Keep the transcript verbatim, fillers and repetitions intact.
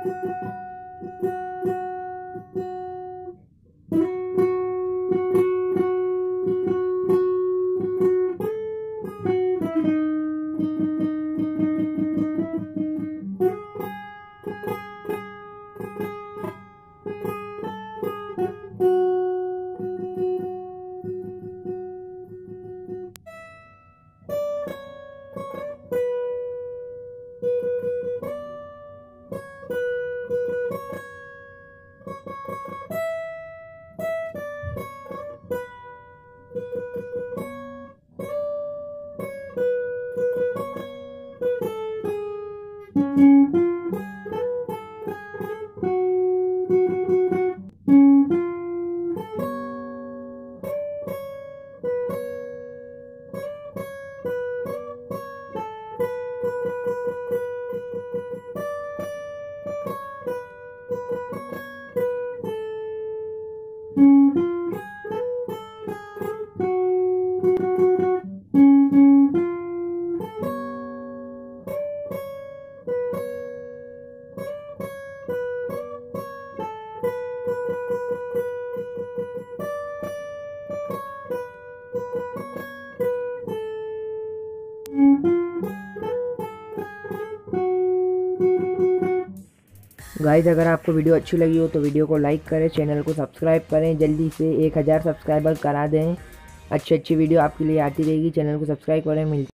Guys, अगर आपको video अच्छी लगी हो तो वीडियो को लाइक करें, चैनल को सब्सक्राइब करें, जल्दी से एक हज़ार सब्सक्राइबर करा दें। अच्छी अच्छी वीडियो आपके लिए आती रहेगी, चैनल को सब्सक्राइब करें। मिलते